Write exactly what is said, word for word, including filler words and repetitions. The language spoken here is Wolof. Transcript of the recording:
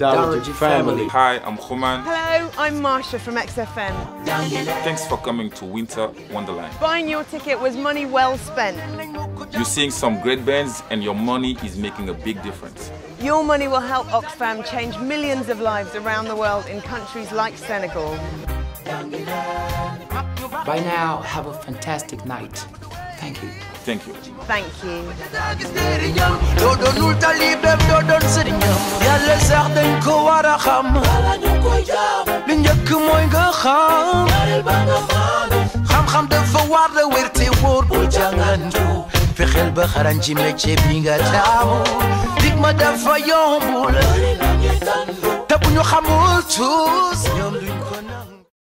Darajee family. Hi, I'm Khuman. Hello, I'm Marsha from X F M. Thanks for coming to Winter Wonderland. Buying your ticket was money well spent. You're seeing some great bands and your money is making a big difference. Your money will help Oxfam change millions of lives around the world in countries like Senegal. By now, have a fantastic night. Thank you. Thank you. Thank you. fexel ba xaran ci métier bi nga taamu dig ma dafa yombul te bu ñu xamul tous ñoom duñ ko nangu